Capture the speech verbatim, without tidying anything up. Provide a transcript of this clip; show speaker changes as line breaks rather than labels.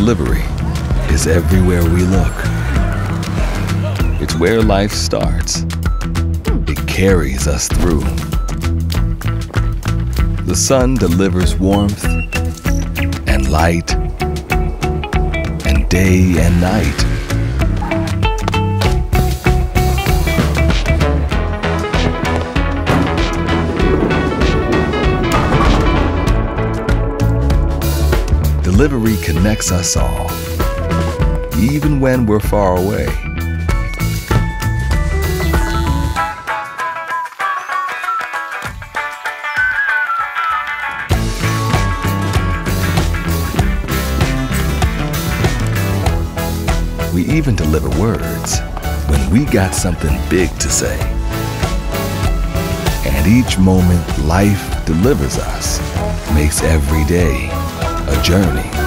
delivery is everywhere we look. It's where life starts. It carries us through. The sun delivers warmth and light and day and night. Delivery connects us all, even when we're far away. We even deliver words when we got something big to say. And each moment life delivers us makes every day a journey.